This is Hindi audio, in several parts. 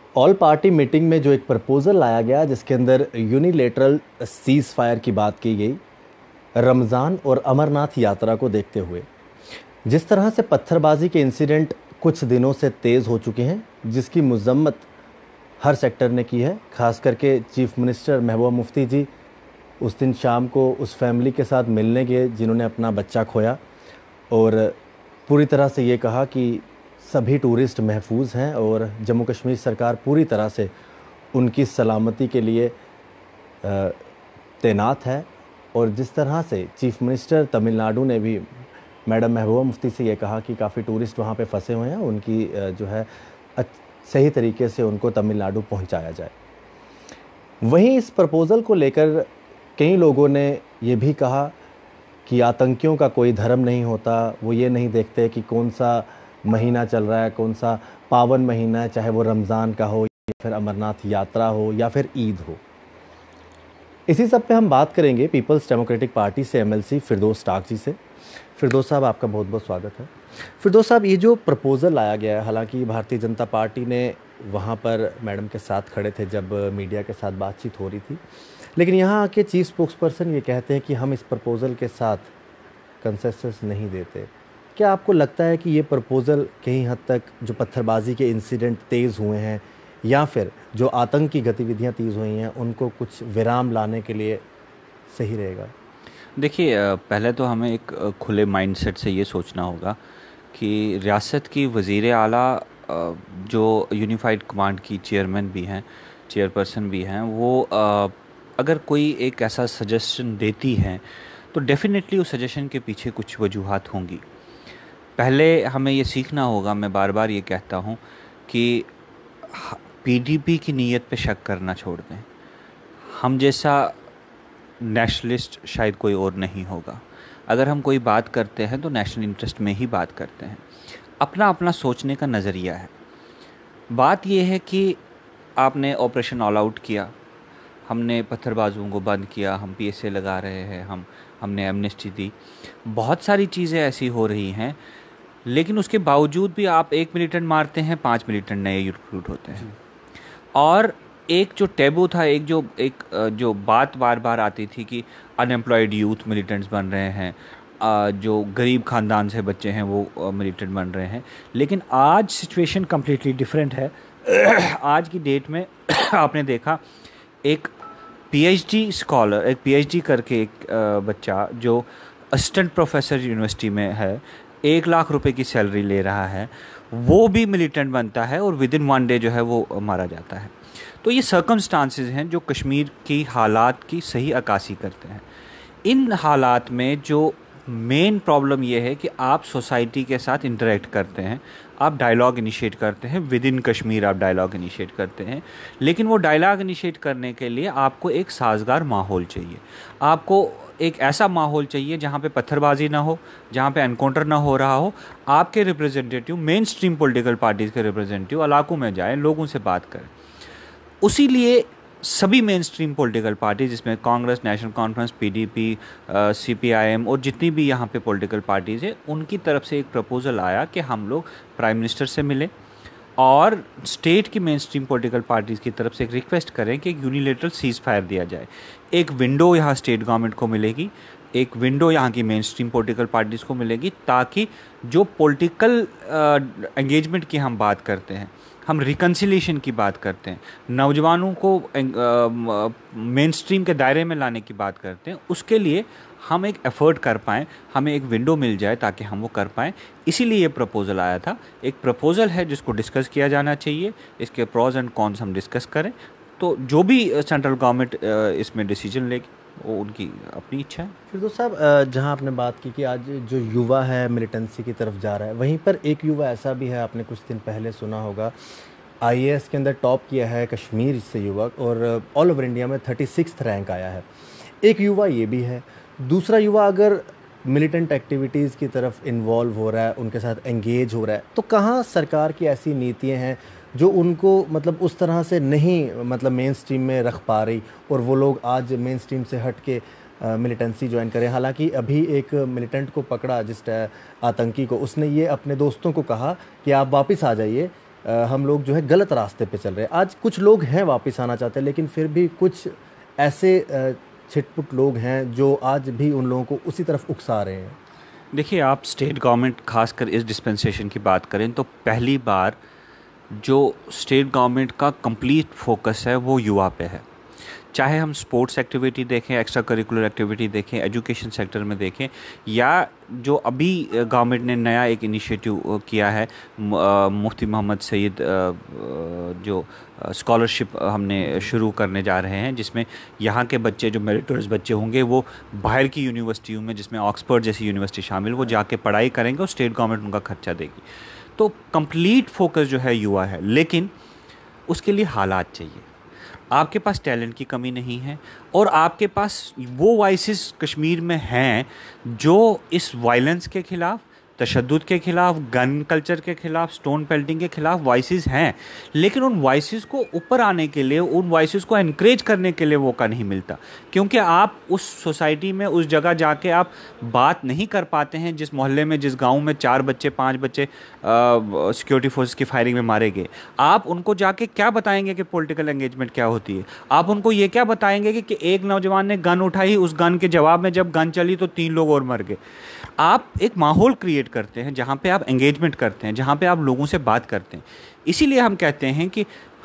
ऑल पार्टी मीटिंग में जो एक प्रपोज़ल लाया गया जिसके अंदर यूनिलेटरल सीज़ फायर की बात की गई, रमज़ान और अमरनाथ यात्रा को देखते हुए जिस तरह से पत्थरबाजी के इंसिडेंट कुछ दिनों से तेज़ हो चुके हैं, जिसकी मज़म्मत हर सेक्टर ने की है, ख़ास करके चीफ मिनिस्टर महबूबा मुफ्ती जी उस दिन शाम को उस फैमिली के साथ मिलने गए जिन्होंने अपना बच्चा खोया और पूरी तरह से ये कहा कि सभी टूरिस्ट महफूज हैं और जम्मू कश्मीर सरकार पूरी तरह से उनकी सलामती के लिए तैनात है। और जिस तरह से चीफ मिनिस्टर तमिलनाडु ने भी मैडम महबूबा मुफ्ती से ये कहा कि काफ़ी टूरिस्ट वहाँ पे फंसे हुए हैं, उनकी जो है सही तरीके से उनको तमिलनाडु पहुँचाया जाए। वहीं इस प्रपोज़ल को लेकर कई लोगों ने ये भी कहा कि आतंकियों का कोई धर्म नहीं होता, वो ये नहीं देखते कि कौन सा महीना चल रहा है, कौन सा पावन महीना है, चाहे वो रमज़ान का हो या फिर अमरनाथ यात्रा हो या फिर ईद हो। इसी सब पे हम बात करेंगे पीपल्स डेमोक्रेटिक पार्टी से एमएलसी फिरदौस टाक जी से। फिरदौस साहब, आपका बहुत बहुत स्वागत है। फिरदौस साहब, ये जो प्रपोज़ल लाया गया है, हालांकि भारतीय जनता पार्टी ने वहाँ पर मैडम के साथ खड़े थे जब मीडिया के साथ बातचीत हो रही थी, लेकिन यहाँ आके चीफ स्पोक्स पर्सन ये कहते हैं कि हम इस प्रपोज़ल के साथ कंसेंसस नहीं देते। क्या आपको लगता है कि ये प्रपोज़ल कहीं हद तक जो पत्थरबाजी के इंसिडेंट तेज़ हुए हैं या फिर जो आतंक की गतिविधियाँ तेज़ हुई हैं उनको कुछ विराम लाने के लिए सही रहेगा? देखिए, पहले तो हमें एक खुले माइंडसेट से ये सोचना होगा कि रियासत की वज़ीर आला जो यूनिफाइड कमांड की चेयरमैन भी हैं, चेयरपर्सन भी हैं, वो अगर कोई एक ऐसा सजेशन देती हैं तो डेफ़िनेटली उस सजेशन के पीछे कुछ वजूहात होंगी। पहले हमें ये सीखना होगा, मैं बार बार ये कहता हूँ कि पीडीपी की नीयत पे शक करना छोड़ दें। हम जैसा नेशनलिस्ट शायद कोई और नहीं होगा। अगर हम कोई बात करते हैं तो नेशनल इंटरेस्ट में ही बात करते हैं। अपना अपना सोचने का नज़रिया है। बात यह है कि आपने ऑपरेशन ऑल आउट किया, हमने पत्थरबाजों को बंद किया, हम पीएसए लगा रहे हैं, हमने एमनेस्टी दी, बहुत सारी चीज़ें ऐसी हो रही हैं, लेकिन उसके बावजूद भी आप 1 मिलिटेंट मारते हैं, 5 मिलिटेंट नए रिक्रूट होते हैं। और एक जो टैबू था, एक जो बात बार बार आती थी कि अनएम्प्लॉयड यूथ मिलिटेंट्स बन रहे हैं, जो गरीब ख़ानदान से बच्चे हैं वो मिलिटेंट बन रहे हैं। लेकिन आज सिचुएशन कम्प्लीटली डिफरेंट है। आज की डेट में आपने देखा एक पीएचडी स्कॉलर, एक पीएचडी करके एक बच्चा जो असिस्टेंट प्रोफेसर यूनिवर्सिटी में है, 1 लाख रुपए की सैलरी ले रहा है, वो भी मिलिटेंट बनता है और विद इन 1 डे जो है वो मारा जाता है। तो ये सर्कमस्टांसेस हैं जो कश्मीर की हालात की सही अक्कासी करते हैं। इन हालात में जो मेन प्रॉब्लम ये है कि आप सोसाइटी के साथ इंटरेक्ट करते हैं, आप डायलॉग इनिशिएट करते हैं, विद इन कश्मीर आप डायलॉग इनिशिएट करते हैं, लेकिन वो डायलॉग इनिशिएट करने के लिए आपको एक साजगार माहौल चाहिए। आपको एक ऐसा माहौल चाहिए जहाँ पे पत्थरबाजी ना हो, जहाँ पे एनकाउंटर ना हो रहा हो। आपके representative, main stream political parties के रिप्रेजेंटेटिव इलाकों में जाएँ, लोगों से बात करें। उसी लिए सभी मेन स्ट्रीम पॉलिटिकल पार्टी, जिसमें कांग्रेस, नेशनल कॉन्फ्रेंस, पीडीपी, सीपीआईएम और जितनी भी यहाँ पे पॉलिटिकल पार्टीज़ है, उनकी तरफ से एक प्रपोज़ल आया कि हम लोग प्राइम मिनिस्टर से मिलें और स्टेट की मेन स्ट्रीम पॉलिटिकल पार्टीज़ की तरफ से एक रिक्वेस्ट करें कि एक यूनिलेटरल सीज़ फायर दिया जाए। एक विंडो यहाँ स्टेट गवर्नमेंट को मिलेगी, एक विंडो यहाँ की मेन स्ट्रीम पॉलिटिकल पार्टीज़ को मिलेगी, ताकि जो पॉलिटिकल एंगेजमेंट की हम बात करते हैं, हम रिकन्सिलिएशन की बात करते हैं, नौजवानों को मेन स्ट्रीम के दायरे में लाने की बात करते हैं, उसके लिए हम एक एफ़र्ट कर पाएँ, हमें एक विंडो मिल जाए ताकि हम वो कर पाएँ। इसीलिए ये प्रपोज़ल आया था। एक प्रपोज़ल है जिसको डिस्कस किया जाना चाहिए, इसके प्रोज एंड कॉन्स हम डिस्कस करें। तो जो भी सेंट्रल गवर्नमेंट इसमें डिसीजन लेगी वो उनकी अपनी इच्छा है। फिरदौस साहब, जहां आपने बात की कि आज जो युवा है मिलिटेंसी की तरफ जा रहा है, वहीं पर एक युवा ऐसा भी है, आपने कुछ दिन पहले सुना होगा, आईएएस के अंदर टॉप किया है कश्मीर से युवक और ऑल ओवर इंडिया में 36th रैंक आया है। एक युवा ये भी है। दूसरा युवा अगर मिलिटेंट एक्टिविटीज़ की तरफ इन्वॉल्व हो रहा है, उनके साथ एंगेज हो रहा है, तो कहाँ सरकार की ऐसी नीतियाँ हैं जो उनको मतलब उस तरह से नहीं मतलब मेन स्ट्रीम में रख पा रही और वो लोग आज मेन स्ट्रीम से हट के मिलिटेंसी ज्वाइन करें? हालांकि अभी एक मिलिटेंट को पकड़ा, जिस आतंकी को, उसने ये अपने दोस्तों को कहा कि आप वापस आ जाइए, हम लोग जो है गलत रास्ते पे चल रहे हैं। आज कुछ लोग हैं वापस आना चाहते हैं, लेकिन फिर भी कुछ ऐसे छिटपुट लोग हैं जो आज भी उन लोगों को उसी तरफ उकसा रहे हैं। देखिए, आप स्टेट गवर्नमेंट खासकर इस डिस्पेंसेशन की बात करें तो पहली बार जो स्टेट गवर्नमेंट का कंप्लीट फोकस है वो युवा पे है। चाहे हम स्पोर्ट्स एक्टिविटी देखें, एक्स्ट्रा करिकुलर एक्टिविटी देखें, एजुकेशन सेक्टर में देखें, या जो अभी गवर्नमेंट ने नया एक इनिशिएटिव किया है, मुफ्ती मोहम्मद सईद जो स्कॉलरशिप हमने शुरू करने जा रहे हैं, जिसमें यहाँ के बच्चे जो मेरिटोरियस बच्चे होंगे वो बाहर की यूनिवर्सिटियों में, जिसमें ऑक्सफोर्ड जैसी यूनिवर्सिटी शामिल, वो जाके पढ़ाई करेंगे और स्टेट गवर्नमेंट उनका खर्चा देगी। तो कंप्लीट फोकस जो है युवा है, लेकिन उसके लिए हालात चाहिए। आपके पास टैलेंट की कमी नहीं है, और आपके पास वो वॉइसेस कश्मीर में हैं जो इस वायलेंस के खिलाफ, तशद्दुद के खिलाफ, गन कल्चर के खिलाफ, स्टोन पेल्टिंग के खिलाफ वॉइसेस हैं, लेकिन उन वॉइसेस को ऊपर आने के लिए, उन वॉइसेस को एनकरेज करने के लिए मौका नहीं मिलता, क्योंकि आप उस सोसाइटी में, उस जगह जाके आप बात नहीं कर पाते हैं। जिस मोहल्ले में, जिस गांव में 4 बच्चे 5 बच्चे सिक्योरिटी फोर्स की फायरिंग में मारे गए, आप उनको जाके क्या बताएंगे कि पॉलिटिकल एंगेजमेंट क्या होती है? आप उनको ये क्या बताएंगे कि एक नौजवान ने गन उठाई, उस गन के जवाब में जब गन चली तो 3 लोग और मर गए? आप एक माहौल क्रिएट करते हैं जहाँ पे आप एंगेजमेंट करते हैं, जहाँ पे आप लोगों से बात करते हैं। इसीलिए हम कहते हैं कि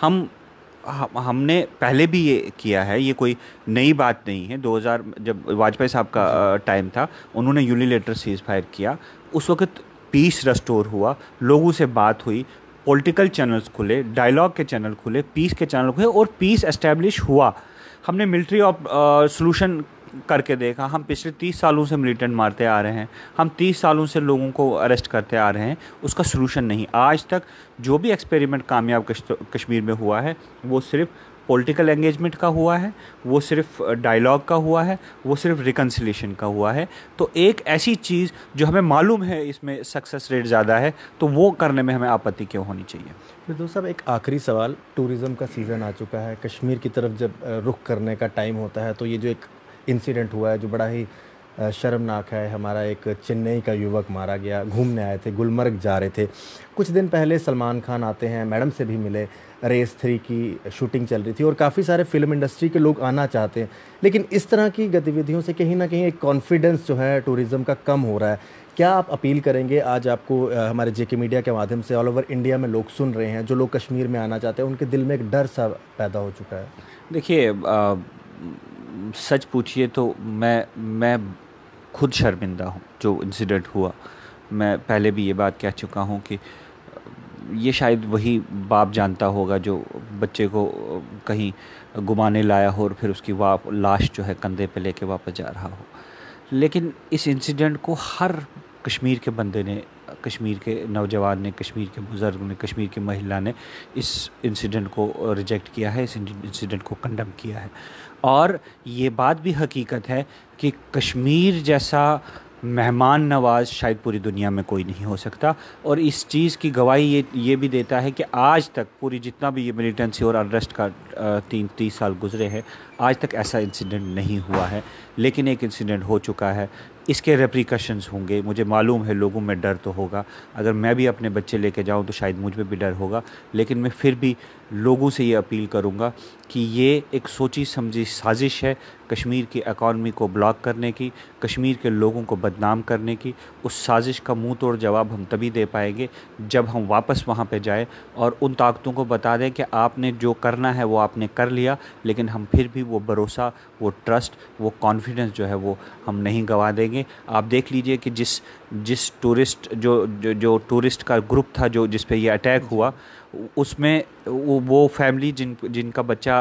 हमने पहले भी ये किया है, ये कोई नई बात नहीं है। 2000 जब वाजपेयी साहब का टाइम था, उन्होंने यूनिलेटरल सीज फायर किया, उस वक्त पीस रेस्टोर हुआ, लोगों से बात हुई, पॉलिटिकल चैनल्स खुले, डायलॉग के चैनल खुले, पीस के चैनल खुले, और पीस एस्टेब्लिश हुआ। हमने मिलिट्री ऑफ सोल्यूशन करके देखा। हम पिछले 30 सालों से मिलिटेंट मारते आ रहे हैं, हम 30 सालों से लोगों को अरेस्ट करते आ रहे हैं, उसका सलूशन नहीं। आज तक जो भी एक्सपेरिमेंट कामयाब कश्मीर में हुआ है वो सिर्फ पॉलिटिकल एंगेजमेंट का हुआ है, वो सिर्फ डायलॉग का हुआ है, वो सिर्फ रिकन्सिलेशन का हुआ है। तो एक ऐसी चीज़ जो हमें मालूम है इसमें सक्सेस रेट ज़्यादा है, तो वो करने में हमें आपत्ति क्यों होनी चाहिए? फिर दोस्त साहब, एक आखिरी सवाल, टूरिज़्म का सीज़न आ चुका है, कश्मीर की तरफ जब रुख करने का टाइम होता है, तो ये जो एक इंसिडेंट हुआ है जो बड़ा ही शर्मनाक है, हमारा एक चेन्नई का युवक मारा गया, घूमने आए थे, गुलमर्ग जा रहे थे। कुछ दिन पहले सलमान खान आते हैं, मैडम से भी मिले, रेस 3 की शूटिंग चल रही थी और काफ़ी सारे फिल्म इंडस्ट्री के लोग आना चाहते हैं, लेकिन इस तरह की गतिविधियों से कहीं ना कहीं एक कॉन्फिडेंस जो है टूरिज़्म का कम हो रहा है। क्या आप अपील करेंगे? आज आपको हमारे जेके मीडिया के माध्यम से ऑल ओवर इंडिया में लोग सुन रहे हैं, जो लोग कश्मीर में आना चाहते हैं, उनके दिल में एक डर सा पैदा हो चुका है। देखिए, सच पूछिए तो मैं खुद शर्मिंदा हूँ जो इंसिडेंट हुआ। मैं पहले भी ये बात कह चुका हूँ कि ये शायद वही बाप जानता होगा जो बच्चे को कहीं घुमाने लाया हो और फिर उसकी लाश जो है कंधे पे लेके वापस जा रहा हो। लेकिन इस इंसिडेंट को हर कश्मीर के बंदे ने, कश्मीर के नौजवान ने, कश्मीर के बुज़ुर्ग ने, कश्मीर की महिला ने इस इंसिडेंट को रिजेक्ट किया है, इस इंसिडेंट को कंडेम किया है। और ये बात भी हकीकत है कि कश्मीर जैसा मेहमान नवाज शायद पूरी दुनिया में कोई नहीं हो सकता। और इस चीज़ की गवाही ये भी देता है कि आज तक पूरी जितना भी ये मिलिटेंसी और अरेस्ट का 30 साल गुजरे हैं, आज तक ऐसा इंसिडेंट नहीं हुआ है। लेकिन एक इंसिडेंट हो चुका है, इसके रेप्रिकॉशंस होंगे। मुझे मालूम है लोगों में डर तो होगा, अगर मैं भी अपने बच्चे लेके जाऊं तो शायद मुझ में भी डर होगा। लेकिन मैं फिर भी लोगों से ये अपील करूंगा कि ये एक सोची समझी साजिश है कश्मीर की इकॉनमी को ब्लॉक करने की, कश्मीर के लोगों को बदनाम करने की। उस साजिश का मुंह तोड़ जवाब हम तभी दे पाएंगे जब हम वापस वहाँ पे जाएं और उन ताकतों को बता दें कि आपने जो करना है वो आपने कर लिया, लेकिन हम फिर भी वो भरोसा, वो ट्रस्ट, वो कॉन्फिडेंस जो है वो हम नहीं गंवा देंगे। आप देख लीजिए कि जिस टूरिस्ट जो टूरिस्ट का ग्रुप था जो जिस पे ये अटैक हुआ, उसमें वो फैमिली जिनके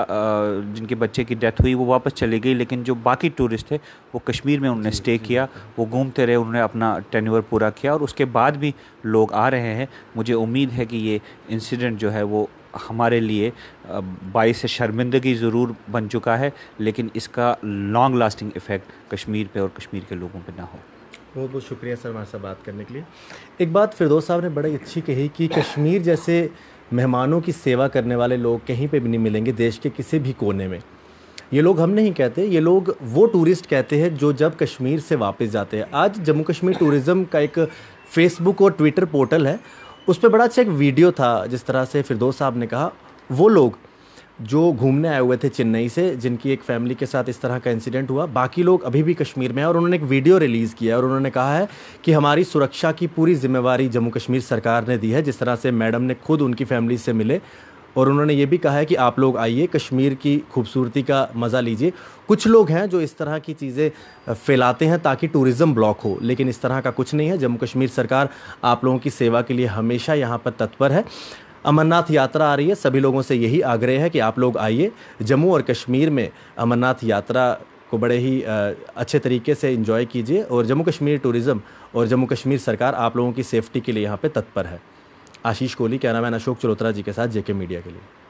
बच्चे की डेथ हुई वो वापस चले गई, लेकिन जो बाकी टूरिस्ट थे वो कश्मीर में उन्होंने स्टे किया, वो घूमते रहे, उन्होंने अपना टेन्योर पूरा किया और उसके बाद भी लोग आ रहे हैं। मुझे उम्मीद है कि ये इंसिडेंट जो है वो हमारे लिए बाइस शर्मिंदगी ज़रूर बन चुका है, लेकिन इसका लॉन्ग लास्टिंग इफ़ेक्ट कश्मीर पे और कश्मीर के लोगों पे ना हो। बहुत बहुत शुक्रिया सर हमारे साथ बात करने के लिए। एक बात फिरदौस साहब ने बड़ी अच्छी कही कि कश्मीर जैसे मेहमानों की सेवा करने वाले लोग कहीं पे भी नहीं मिलेंगे देश के किसी भी कोने में। ये लोग हम नहीं कहते, ये लोग वो टूरिस्ट कहते हैं जो जब कश्मीर से वापस जाते हैं। आज जम्मू कश्मीर टूरिज़्म का एक फेसबुक और ट्विटर पोर्टल है उस पे बड़ा अच्छा एक वीडियो था, जिस तरह से फिरदौस साहब ने कहा, वो लोग जो घूमने आए हुए थे चेन्नई से, जिनकी एक फैमिली के साथ इस तरह का इंसिडेंट हुआ, बाकी लोग अभी भी कश्मीर में हैं, और उन्होंने एक वीडियो रिलीज़ किया और उन्होंने कहा है कि हमारी सुरक्षा की पूरी जिम्मेवारी जम्मू कश्मीर सरकार ने दी है। जिस तरह से मैडम ने खुद उनकी फैमिली से मिले, और उन्होंने ये भी कहा है कि आप लोग आइए, कश्मीर की खूबसूरती का मज़ा लीजिए। कुछ लोग हैं जो इस तरह की चीज़ें फैलाते हैं ताकि टूरिज़्म ब्लॉक हो, लेकिन इस तरह का कुछ नहीं है। जम्मू कश्मीर सरकार आप लोगों की सेवा के लिए हमेशा यहाँ पर तत्पर है। अमरनाथ यात्रा आ रही है, सभी लोगों से यही आग्रह है कि आप लोग आइए। जम्मू और कश्मीर में अमरनाथ यात्रा को बड़े ही अच्छे तरीके से एंजॉय कीजिए, और जम्मू कश्मीर टूरिज़्म और जम्मू कश्मीर सरकार आप लोगों की सेफ्टी के लिए यहाँ पे तत्पर है। आशीष कोहली, कैमरामैन अशोक चलोत्रा जी के साथ, जेके मीडिया के लिए।